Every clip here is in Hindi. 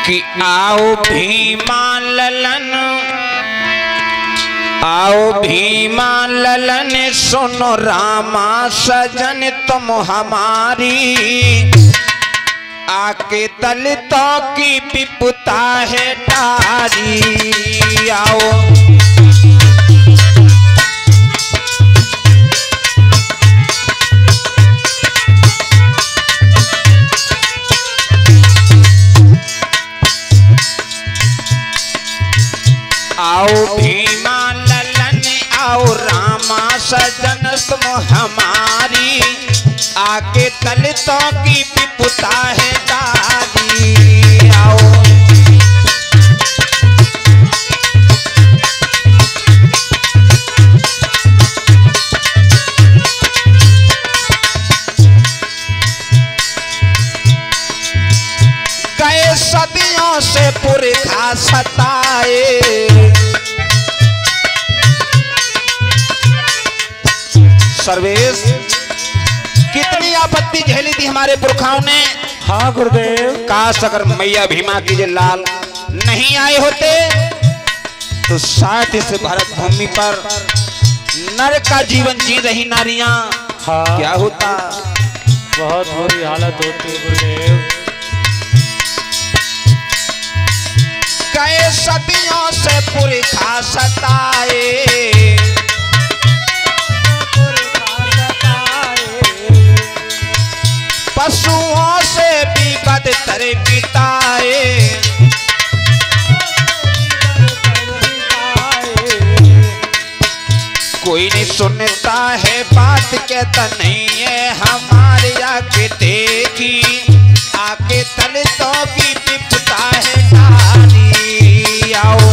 कि आओ भीमा ललन, आओ भीमा ललन, सुनो रामा सजन तुम हमारी, आके दलितों की विपदा है टारी। आओ आओ भीमा ललन, आओ रामा सजन तुम हमारी, आके दलितों की विपदा है टारी। आओ गए सदियों से पुरखा सताए, सर्वेश कितनी आपत्ति झेली थी हमारे पुरखाओं ने। हाँ गुरुदेव। काश अगर मैया भीमा की लाल नहीं आए होते तो शायद इस भारत भूमि पर नर का जीवन जी रही नारियां। हाँ। क्या होता, बहुत बुरी हालत होती है गुरुदेव। गए सदियों से पुरखा सताए, पशुओं से भी बदतर बिताए, कोई नहीं सुनता है बात, कहता नहीं है हमारे आके देखी, आके दलितों की विपदा है टारी। आओ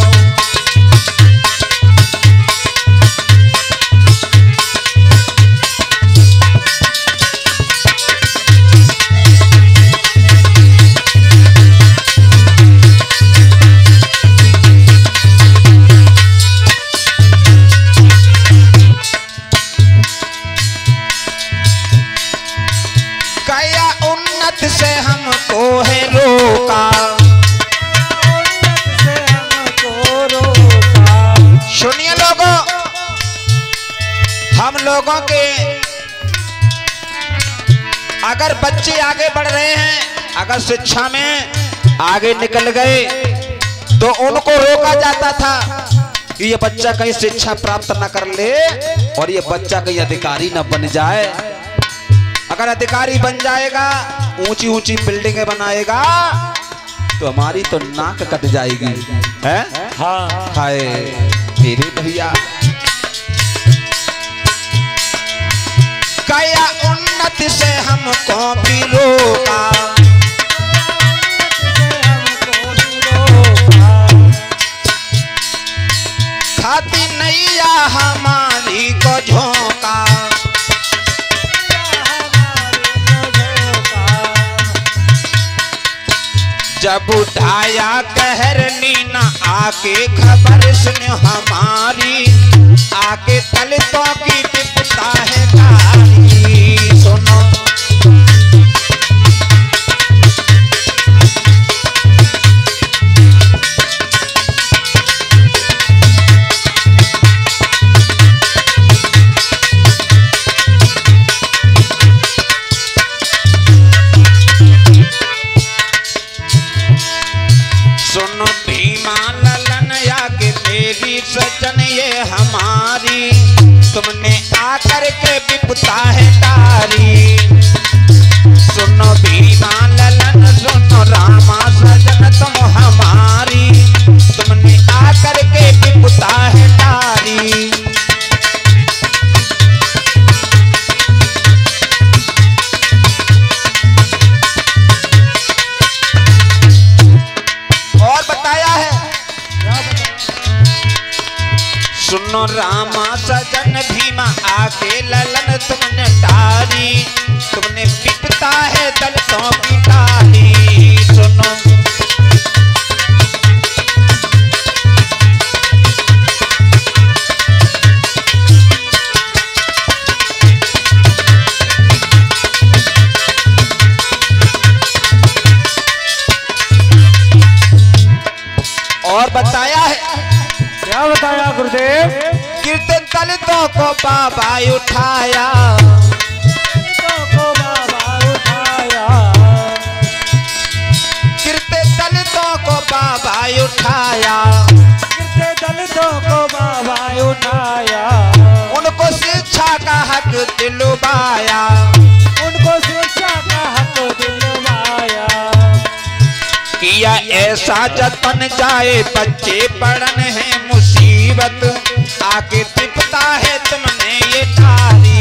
से हमको है रोका, सुनिए लोगों, हम लोगों के अगर बच्चे आगे बढ़ रहे हैं, अगर शिक्षा में आगे निकल गए तो उनको रोका जाता था कि ये बच्चा कहीं शिक्षा प्राप्त न कर ले और ये बच्चा कहीं अधिकारी न बन जाए। अगर अधिकारी बन जाएगा, ऊंची ऊंची बिल्डिंगें बनाएगा तो हमारी तो नाक कट जाएगी, है? हाँ। हाय तेरे भैया, क्या उन्नति से हमको भी रोका, खाती नैया हमारी को झोंका, जब उठाया कहर नीना आके खबर सुन हमारी, आके दलितों की विपदा है टारी। सुनो सुनो भीमा ललन, आके मेरी सजन ये हमारी, तुमने आकर के विपदा है टारी। सुनो भीमा ललन, सुनो रामा सजन तुम हमारी, तुमने आकर के विपदा है टारी। और बताया है, सुनो रामा सजन भीमा आके ललन तुमने टारी, तुमने विपदा है दलितों की टारी। सुनो गुरुदेव। गिरते दलितों को बाबा उठाया, दलितों को बाबा उठाया, गिरते दलितों को बाबा उठाया, गिरते दलितों को बाबा उठाया, उनको शिक्षा का हक दिलवाया, उनको शिक्षा का हक दिलवाया। किया ऐसा जतन जाए बच्चे पढ़न है मुसीबत, आके तिपता है तुमने ये तारी।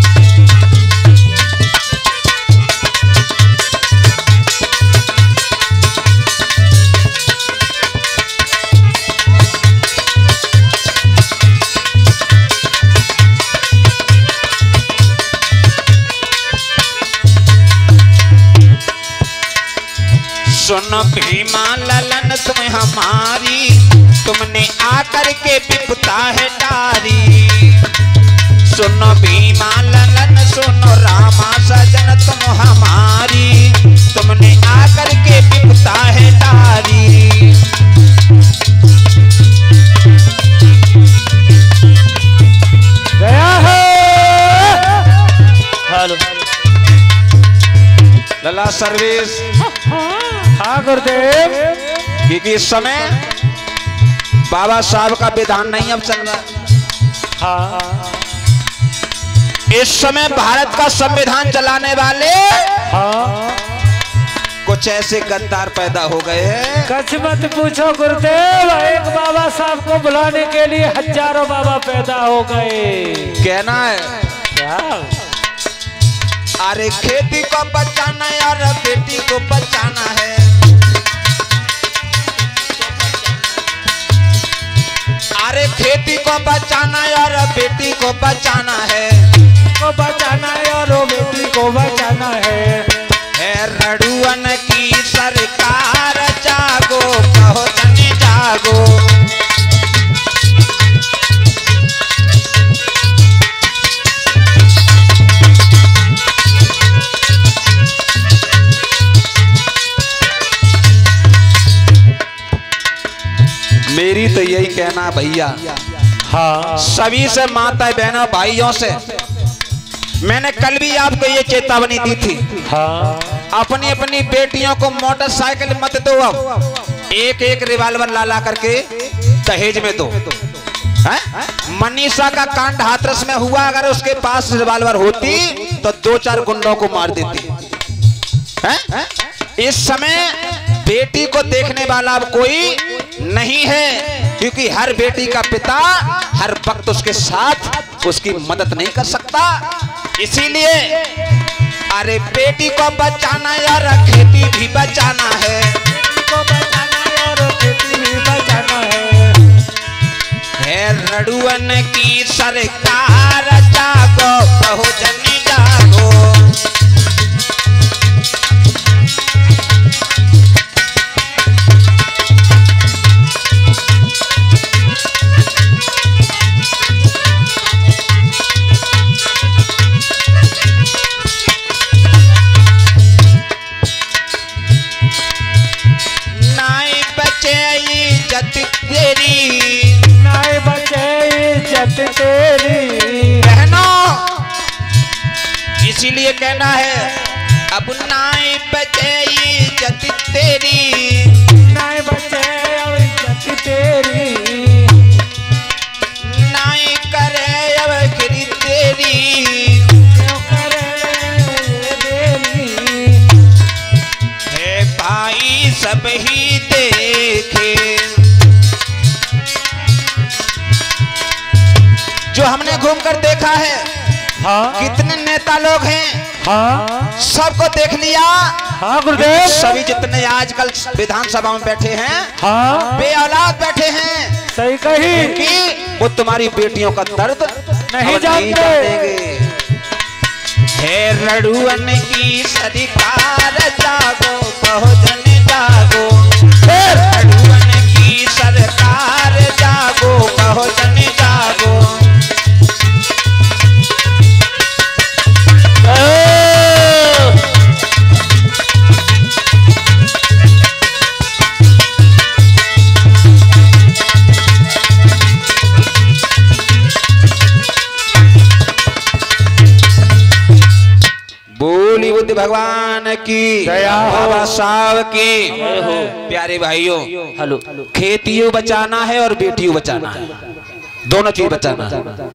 सुन भीमा ललन तुम हमारी, तुमने आकर के विपता है डारी। सुन भीमा ललन सुनो रामा सजन तुम हमारी, तुमने आकर के विपता है डारी। गया है। हेलो लला सर्विस। हाँ गुरुदेव। क्योंकि इस समय बाबा साहब का विधान नहीं अब चल रहा। हाँ इस समय भारत का संविधान चलाने वाले हाँ कुछ ऐसे गद्दार पैदा हो गए हैं। कुछ मत पूछो गुरुदेव, एक बाबा साहब को बुलाने के लिए हजारों बाबा पैदा हो गए। कहना है क्या? अरे खेती को बचाना यार, बेटी को बचाना है। अरे खेती को बचाना यार, बेटी को बचाना है, को बचाना है और बेटी को बचाना है। रड़ुअन की सरकार जागो, कहो जन जागो। मेरी तो यही कहना भैया, हाँ सभी से माता बहनों भाइयों से मैंने कल भी आपको ये चेतावनी दी थी। हाँ अपनी अपनी बेटियों को मोटरसाइकिल मत दो, अब एक एक रिवाल्वर ला करके दहेज में दो। मनीषा का कांड हाथरस में हुआ, अगर उसके पास रिवाल्वर होती तो 2-4 गुंडों को मार देती। इस समय बेटी को देखने वाला अब कोई नहीं है, क्योंकि हर बेटी का पिता हर वक्त उसके साथ उसकी मदद नहीं कर सकता। इसीलिए अरे बेटी को बचाना यार, खेती भी बचाना है, बेटी को बचाना है और खेती भी बचाना है। रड़ुअन की सरकार जागो, बहुजन जागो। तेरी बहनों, इसीलिए कहना है अब नाई बचे इज्जत तेरी, नाई बचे इज्जत तेरी, नाई करे अब गिरी तेरी, क्यों करे देरी। है भाई सब ही देखे, जो हमने घूमकर देखा है। हाँ कितने नेता लोग हैं, हाँ सबको देख लिया। हाँ गुरुदेव। सभी जितने आजकल विधानसभा में बैठे हैं, हाँ बे औलाद बैठे हैं। सही कही कि वो तुम्हारी बेटियों का दर्द नहीं जानेंगे। है रड़ुअन की सरकार जागो, बहुजन जागो। रड़ुअन की सरकार जागो, बहुजन जागो। बुद्ध भगवान की दया हो। बाबा साहब की प्यारे भाइयों, हेलो खेतियों बचाना है और बेटियों बचाना है, दोनों चीज बचाना है।